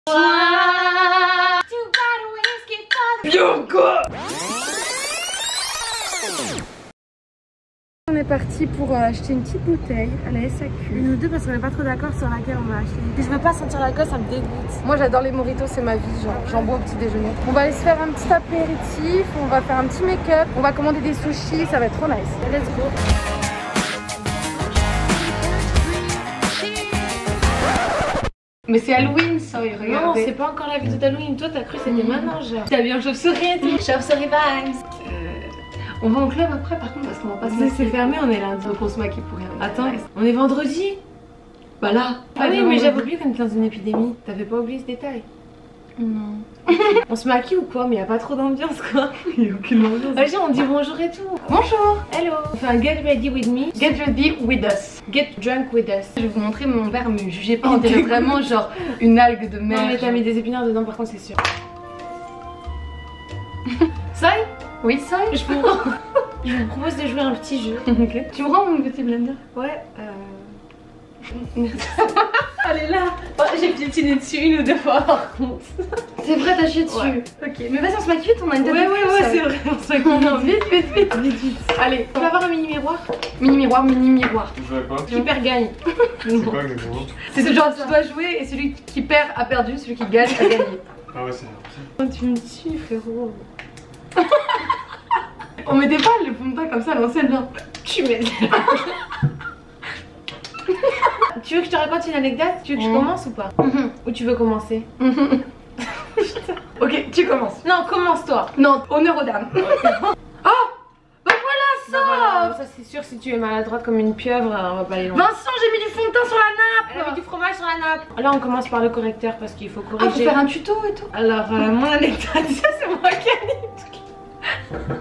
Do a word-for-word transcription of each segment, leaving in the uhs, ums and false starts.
On est parti pour acheter une petite bouteille à la S A Q. Nous deux parce qu'on n'est pas trop d'accord sur laquelle on va acheter. Si je veux pas sentir l'alcool, ça me dégoûte. Moi j'adore les mojitos, c'est ma vie, genre j'en bois au petit déjeuner. On va aller se faire un petit apéritif, on va faire un petit make-up, on va commander des sushis, ça va être trop nice. Let's go. Mais c'est Halloween ça, regardez. Non, c'est pas encore la vidéo d'Halloween. Toi, t'as cru que c'était maintenant, genre. T'as bien chauve-souris et tout. Chauve-souris vibes. On va en club après par contre parce qu'on va pas se maquiller. C'est fermé, on est lundi. Donc on se maquille pour rien. Attends, on est vendredi. Bah là. Ah oui, mais j'avais oublié qu'on était dans une épidémie. T'avais pas oublié ce détail? Non. On se maquille ou quoi? Mais y a pas trop d'ambiance quoi. Il y a aucune ambiance. Vas-y, on dit bonjour et tout. Bonjour. Hello. On fait un get ready with me. Get ready with us. Get drunk with us. Je vais vous montrer mon verre, mais jugez pas, on dirait vraiment genre une algue de mer. Non mais t'as mis des épinards dedans par contre c'est sûr. Ça y est? Oui, ça y est. Je vous... Je vous propose de jouer à un petit jeu. Ok. Tu me rends mon petit blender? Ouais. Euh... Elle est là. Oh, j'ai piétiné dessus une ou deux fois par contre. C'est vrai, t'as chié dessus. Ouais. Ok, mais vas-y, on se maquille vite, on a une tête. Ouais, ouais, ouais, c'est vrai, on se maquille vite, vite, vite, vite, vite. Allez, on va avoir un mini miroir. Mini miroir, mini miroir. Tu jouais pas? Qui perd gagne. C'est quoi exactement? C'est ce genre, tu dois jouer et celui qui perd a perdu, celui qui gagne a gagné. Ah ouais, c'est oh, tu me tues, frérot. On mettait pas le fond de teint comme ça à l'ancienne, genre. Tu m'aides. Tu veux que je te raconte une anecdote? Tu veux que je commence ou pas? Mm-hmm. Ou tu veux commencer? Mm-hmm. Ok, tu commences. Non, commence-toi. Non, honneur aux dames. Oh, bah voilà ça. Bah voilà, ça c'est sûr, si tu es maladroite comme une pieuvre, on va pas aller loin. Vincent, j'ai mis du fond de teint sur la nappe. Elle a mis du fromage sur la nappe. Là on commence par le correcteur parce qu'il faut Ah, corriger. faut faire un tuto et tout. Alors euh, mon anecdote, ça c'est moi qui ai mis.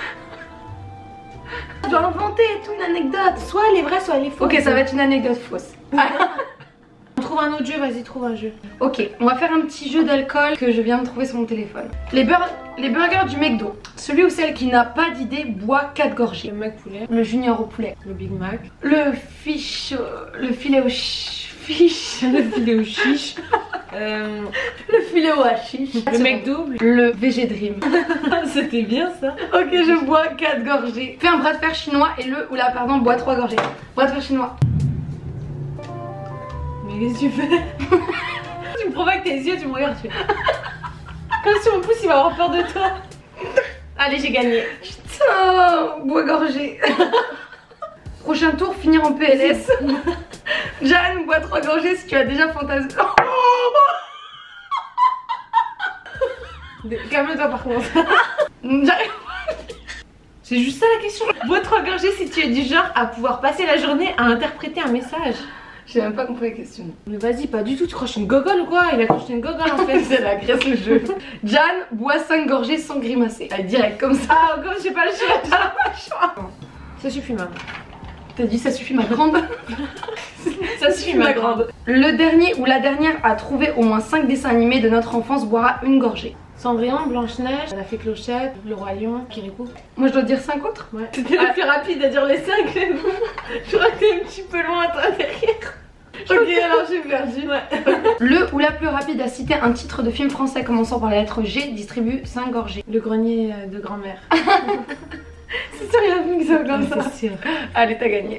Je dois inventer et tout, une anecdote. Soit elle est vraie, soit elle est fausse. Ok, ça va être une anecdote fausse. On trouve un autre jeu, vas-y, trouve un jeu. Ok, on va faire un petit jeu d'alcool que je viens de trouver sur mon téléphone. Les, bur les burgers du McDo. Celui ou celle qui n'a pas d'idée boit quatre gorgées. Le Mac poulet. Le junior au poulet. Le Big Mac. Le fish... Le filet au fish. Le filet au chiche. euh... Le filet au hashish. Le mec double. Le V G Dream. C'était bien ça. Ok, je bois quatre gorgées. Fais un bras de fer chinois et le ou la pardon boit trois gorgées. Bras de fer chinois. Mais qu'est-ce que tu fais? Tu me provoques tes yeux, tu me regardes, tu fais. Comme si mon pouce il va avoir peur de toi. Allez, j'ai gagné. Putain, bois gorgée. Prochain tour, finir en P L S. Jeanne, bois trois gorgées si tu as déjà fantasmé. Calme-toi par contre. J'arrive. C'est juste ça la question. Bois trois gorgées si tu es du genre à pouvoir passer la journée à interpréter un message. J'ai même pas compris la question. Mais vas-y, pas du tout, tu croches une gogole ou quoi? Il a croché une gogole en fait. C'est la graisse le jeu. Jeanne boit cinq gorgées sans grimacer. Elle direct comme ça. Ah, comme j'ai pas le choix. J'ai pas le choix. Ça suffit maman. T'as dit ça suffit ma grande. Ça suffit ma grande. Le dernier ou la dernière à trouver au moins cinq dessins animés de notre enfance boira une gorgée. Cendrillon, Blanche-Neige, La Fée Clochette, Le Roi Lion, Kirikou. Moi je dois dire cinq autres? Ouais. C'était le plus rapide à dire les cinq. Je crois que t'es un petit peu loin toi derrière. Ok, alors j'ai perdu. Ouais. Le ou la plus rapide à citer un titre de film français commençant par la lettre G distribue cinq gorgées. Le grenier de grand-mère. C'est sûr, il a vu que ça comme ça. C'est sûr. Allez, t'as gagné.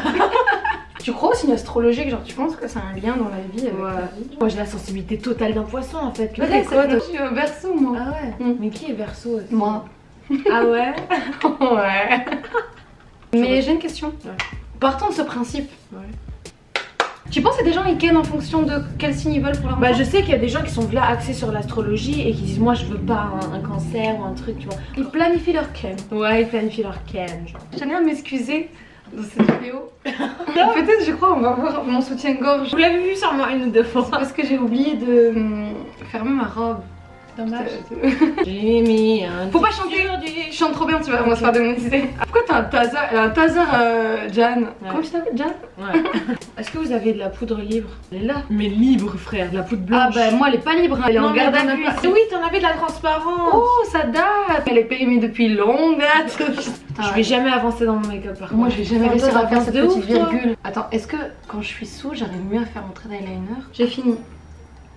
Tu crois au signe astrologique? Genre, tu penses que c'est un lien dans la vie avec ouais. la vie? Moi j'ai la sensibilité totale d'un poisson en fait. Ouais, c'est quoi, toi? Je suis au Verseau, moi. Ah ouais. Mm. Mais qui est Verseau aussi? Moi. Ah ouais. Ouais. Mais j'ai une question. Ouais. Partons de ce principe. Ouais. Tu penses que des gens ils kennent en fonction de quel signe ils veulent pour leur enfant? Bah je sais qu'il y a des gens qui sont là axés sur l'astrologie et qui disent moi je veux pas un, un cancer ou un truc tu vois. Ils planifient leur ken. Ouais, ils planifient leur ken genre. Je tiens à m'excuser dans cette vidéo. Peut-être je crois on va voir mon soutien-gorge. Vous l'avez vu sur moi une ou deux fois. Parce que j'ai oublié de hum, fermer ma robe. Dommage. J'ai mis un. Faut pas chanter. Je chante trop bien, tu vas on va se faire démonétiser. Pourquoi t'as un taser, un taser euh, Jeanne? Ouais. Comment tu t'appelles Jeanne? Ouais. Est-ce que vous avez de la poudre libre? Elle est là. Mais libre frère, de la poudre Ah blanche. bah moi elle est pas libre, hein. Elle est non, en garde à vue. pas... Oui, t'en avais de la transparence. Oh ça date. Elle est périmée depuis longue date. Je vais jamais avancer dans mon make-up par contre. Moi je vais jamais réussir à faire cette de petite ouf, toi. virgule. Attends, est-ce que quand je suis sous j'arrive mieux à faire entrer d'eyeliner? J'ai fini.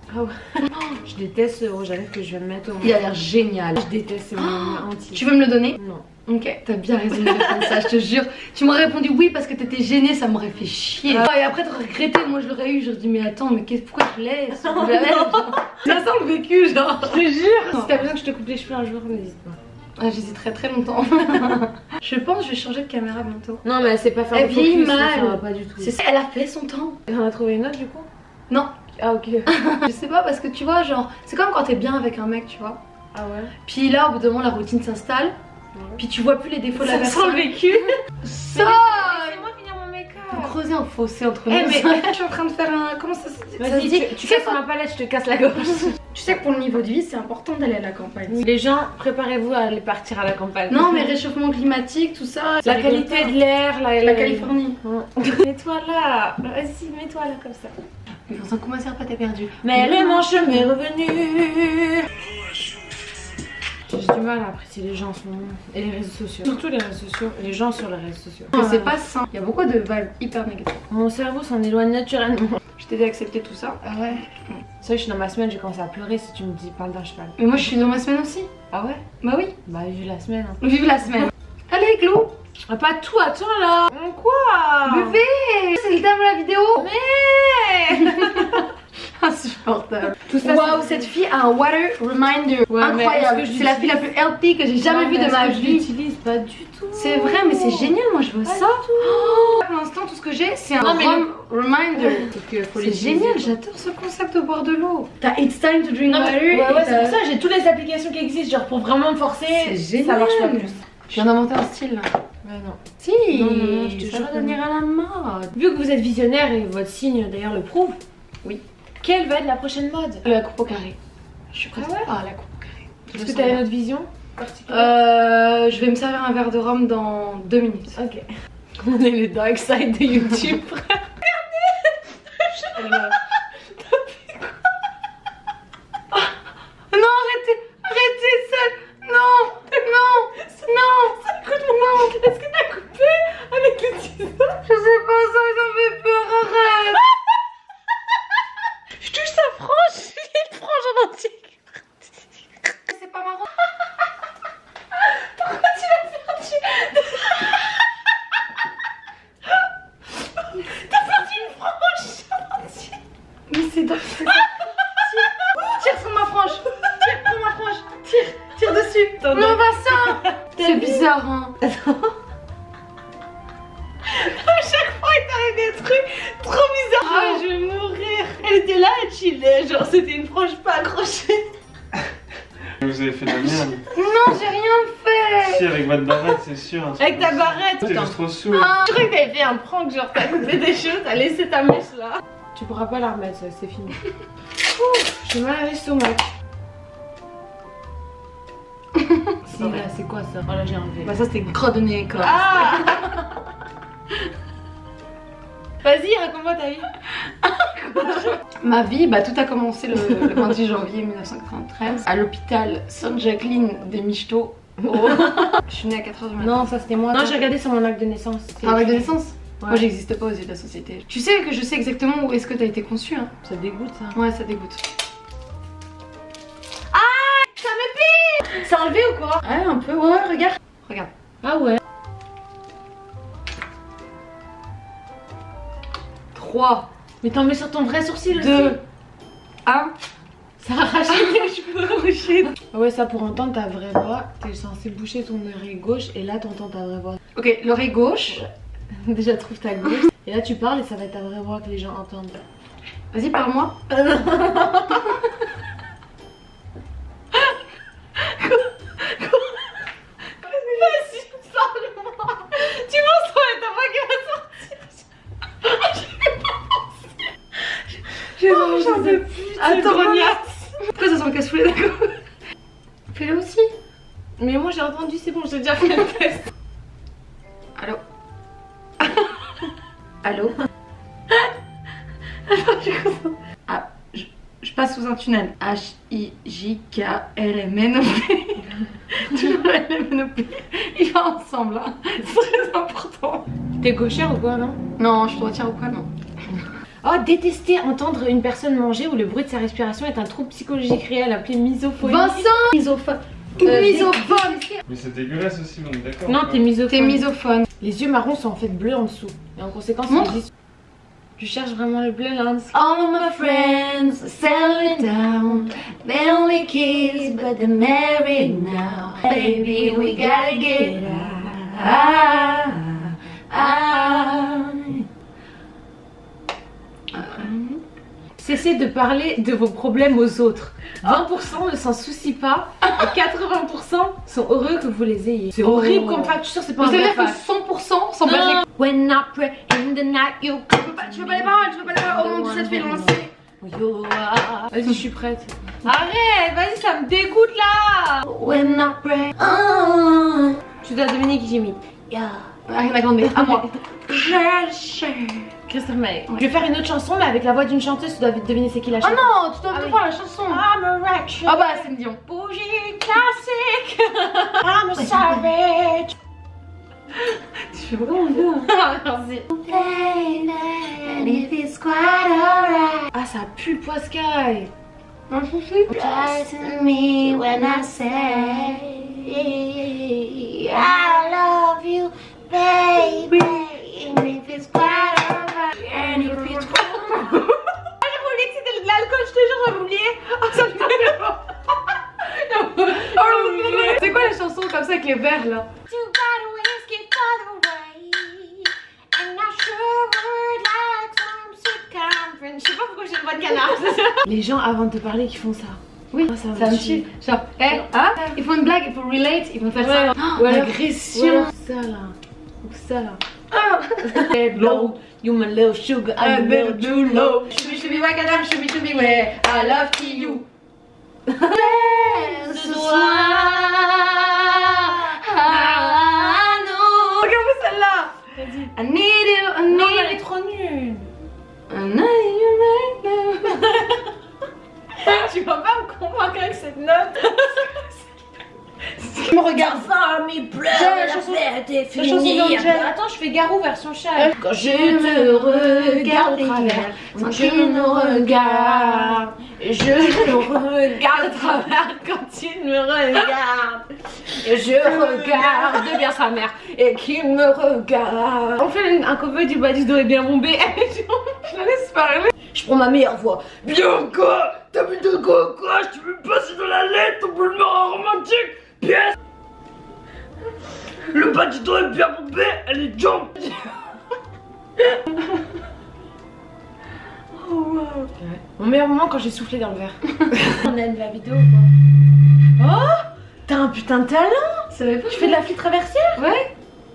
Ah ouais. Je déteste le rouge à lèvres que je vais me mettre au Il a l'air génial. Je déteste, c'est mon anti. Tu veux me le donner? Non. Ok, t'as bien raison de répondre ça, je te jure. Tu m'aurais répondu oui parce que t'étais gênée, ça m'aurait fait chier. Ah. Et après t'aurais regretté, moi je l'aurais eu, j'aurais dit mais attends, mais pourquoi je laisse? Ça sent le vécu, genre. Je te jure. Si t'as besoin que je te coupe les cheveux un jour, n'hésite pas. Ah, j'hésiterai très longtemps. Je pense que je vais changer de caméra bientôt. Non mais c'est pas faire Elle de vieillit focus, mal. ça va pas du tout. C'est ça, elle a fait son temps. Et on a trouvé une autre du coup? Non. Ah ok. Je sais pas parce que tu vois, genre, c'est comme quand t'es bien avec un mec, tu vois. Ah ouais. Puis là, au bout d'un moment, la routine s'installe. Ouais. Puis tu vois plus les défauts de la personne. Ça sent le vécu. Ça. Laissez-moi finir mon make-up. Creuser un fossé entre nous. Eh mais je suis en train de faire un. Comment ça se dit? Vas-y, tu, tu casses ma palette, je te casse la gorge. Tu sais que pour le niveau de vie, c'est important d'aller à la campagne. Les gens, préparez-vous à aller partir à la campagne. Non, mais réchauffement climatique, tout ça. La qualité de l'air, la, la, la Californie. Mets-toi là. Vas-y, mets-toi là comme ça. Mais dans un coup, ma soeur, pas t'es perdu. Mais le manche m'est revenu. J'ai du mal à apprécier les gens en ce moment. Et les réseaux sociaux. Surtout les réseaux sociaux. Les gens sur les réseaux sociaux. Mais c'est pas sain. Il y a beaucoup de vibes hyper négatives. Mon cerveau s'en éloigne naturellement. Je t'ai dit d'accepter tout ça. Ah ouais. C'est vrai que je suis dans ma semaine, j'ai commencé à pleurer si tu me dis parle d'un cheval. Mais moi je suis dans ma semaine aussi. Ah ouais? Bah oui. Bah vive la semaine. Hein. Vive la semaine. Allez Glo. Ah, pas tout, attends là. Quoi? Buvez. C'est le thème de la vidéo. Mais insupportable. Waouh, cette fille a un water reminder ouais, incroyable. C'est la fille la plus healthy que j'ai jamais vue de ma vie. Je l'utilise pas du tout. C'est vrai, mais c'est génial. Moi, je veux pas ça. Oh, pour l'instant, tout ce que j'ai, c'est un non, rum le... reminder. C'est génial. J'adore ce concept de boire de l'eau. T'as It's time to drink non, water. Ouais, ouais, c'est pour ça. J'ai toutes les applications qui existent, genre pour vraiment me forcer. C'est génial. Ça marche pas plus. Je viens d'inventer un style là. Ouais, non. Si, non, non, non, je te ça va devenir à la mode. Vu que vous êtes visionnaire et votre signe d'ailleurs le prouve. Oui. Quelle va être la prochaine mode? La coupe au carré. Je suis prête. Ah ouais? Ah, la coupe au carré. Est-ce que t'as une autre vision particulière? Euh, je vais me servir un verre de rhum dans deux minutes. Ok. On est le dark side de YouTube, frère. Regardez. Non, arrêtez, arrêtez ça. Non, non, non. Ça coûte mon. Est-ce que t'as coupé avec le ciseau? Je sais pas, ça, ça me fait peur, arrête. Je touche sa frange, il y a une frange en entier. C'est pas marrant. Pourquoi tu l'as perdu? T'as perdu une frange en entier. Mais c'est dingue. Tire. Tire sur ma frange. Tire sur ma frange. Tire, tire dessus. Non, non bah ça. C'est bizarre, hein. Attends. À chaque fois il t'arrive des trucs trop bizarres. Ah, je vais mourir. Elle était là, elle chillait, genre c'était une frange pas accrochée. Vous avez fait de la merde. Non, j'ai rien fait. Si, avec votre barrette, c'est sûr. Hein, avec ta barrette. T'es juste trop saoul. Ah, je croyais que t'avais fait un prank, genre t'as coupé des cheveux, t'as laissé ta mèche là. Tu pourras pas la remettre, c'est fini. J'ai mal à l'estomac. Si, là, c'est quoi ça? Oh là, j'ai enlevé. Bah, ça c'était crotte de nez, quoi. Ah. Vas-y, raconte-moi ta vie. Ma vie, bah tout a commencé le, le vingt-huit janvier mille neuf cent quatre-vingt-treize à l'hôpital Sainte-Jacqueline des Michetots. Oh. Je suis née à quatre heures du matin. Non, ça c'était moi. Non, j'ai regardé sur mon acte de naissance. Un acte de naissance? Ouais. Moi j'existe pas aux yeux de la société. Tu sais que je sais exactement où est-ce que t'as été conçue, hein. Ça dégoûte ça. Ouais, ça dégoûte. Ah, ça me pique. C'est enlevé ou quoi? Ouais, un peu, ouais, regarde. Regarde. Ah ouais. trois. Mais t'en mets sur ton vrai sourcil aussi. deux. un. Ça arrache les cheveux. Ouais, ça pour entendre ta vraie voix, t'es censé boucher ton oreille gauche et là t'entends ta vraie voix. Ok, l'oreille gauche. Déjà trouve ta gauche. Et là tu parles et ça va être ta vraie voix que les gens entendent. Vas-y, parle-moi. J'en peux plus. Attends, pourquoi ça sent cassoulet, d'accord? Fais-le aussi. Mais moi j'ai entendu, c'est bon, j'ai déjà fait le test. Allô. Allô. Attends, je comprends. Ah, je, je passe sous un tunnel. H I J K L M N O P. Toujours L M N O P. Il va ensemble, hein. C'est très important. T'es gauchère ou quoi, non? Non, je suis droitière ou quoi, non. Oh, détester entendre une personne manger ou le bruit de sa respiration est un trouble psychologique réel appelé misophonie. Vincent. Misophone. Euh, misophone. Mais c'est dégueulasse aussi, on est d'accord. Non, t'es misophone. T'es misophone. Les yeux marrons sont en fait bleus en dessous. Et en conséquence, Montre. ils disent... Tu cherches vraiment le bleu, Lance? All my friends settle down. They only kiss, but they're married now. Baby, we gotta get out. Ah, ah. Cessez de parler de vos problèmes aux autres. vingt pour cent ne s'en soucient pas et quatre-vingts pour cent sont heureux que vous les ayez. C'est Oh. horrible comme fact, je suis sûre c'est pas Vous un savez vrai que fact. cent pour cent sont basés. When I pray in the night you Tu veux pas, tu veux pas les paroles, tu veux pas les paroles. Oh mon dieu, ça te fait lancer. Vas-y, je suis prête. Arrête, vas-y, ça me dégoûte là. When I pray. Oh. Tu dois Dominique Jimmy. Yeah. Ariana Grande, à moi. Christophe Maé. Je vais faire une autre chanson mais avec la voix d'une chanteuse, tu dois deviner c'est qui la Oh chanteuse. non, tu dois Ah te oui. voir la chanson. I'm a wretch. Ah bah, c'est Dion. Bougie classique. I'm a savage. Tu fais vraiment bien. Merci. And if it's quite alright. Ah, ça pue le poiscaille. Trust me when I say I love you, baby. And if it's quite alright. And if it's quite alright. J'avais oublié que c'était de l'alcool, je te jure, j'avais oublié. Oh, ça me fait C'est quoi la chanson comme ça avec les verres là? You got a whiskey for the way. And I sure would like some circumference. Je sais pas pourquoi j'ai une voix de canard. Les gens avant de te parler qui font ça. Oui, Ah, ça ça me me tue. tue. Genre, eh, ah, ils font une blague, ils font relate, ils vont faire ça. Ou alors Agression. ça là. Ou ça là. Low, you my little sugar, I I'm a never little do too low. low. Should be, should be, wakadam, should be, should be, where I love to you. Ce soir, I know. Regarde-moi celle-là. I need you, I Non, need elle est trop nulle. I need you right now. Tu vas pas me convaincre avec cette note. Tu me regardes. Famille pleure, la la chanson- fête est la chanson finie. d'Angèle. Attends, je fais Garou version chat. Quand je te regarde au travers, quand tu me regardes. Je te regarde à travers quand tu me regardes. Et je regarde bien sa mère et qui me regarde. On fait un cover du bas du dos et bien bombé. Je la laisse parler. Je prends ma meilleure voix. Bianca, t'as vu de quoi quoi? Je veux passer dans la lettre, on peut le mettre en romantique. Pièce. Le bas du dos est bien bombé, elle est jump. Oh wow. Mon meilleur moment quand j'ai soufflé dans le verre. On aime la vidéo ou quoi? Oh, t'as un putain de talent. Ça va pas. Tu fais de la flûte traversière? Ouais.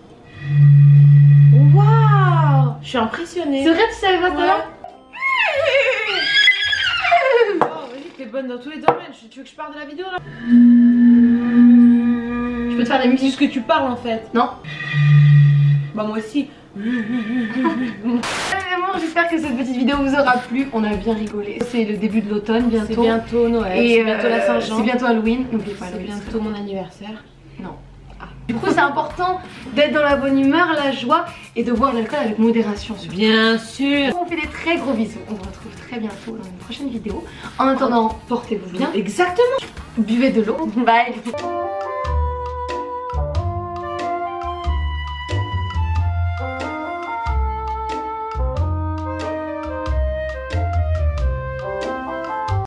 Waouh, je suis impressionnée. C'est vrai, tu savais pas ça? Oh, vas-y, t'es bonne dans tous les domaines. Tu veux que je parle de la vidéo là? Je peux te faire des C'est musiques. ce que tu parles en fait. Non. Bah moi aussi. Vraiment, j'espère que cette petite vidéo vous aura plu. On a bien rigolé. C'est le début de l'automne bientôt. C'est bientôt Noël. Et C'est bientôt la euh, Saint-Jean. C'est bientôt Halloween. N'oubliez pas C'est Halloween. bientôt mon anniversaire. Non. Ah. Du coup, c'est important d'être dans la bonne humeur, la joie et de boire l'alcool avec modération. Bien sûr. On fait des très gros bisous. On se retrouve très bientôt dans une prochaine vidéo. En attendant, portez-vous bien. Exactement. Buvez de l'eau. Bye.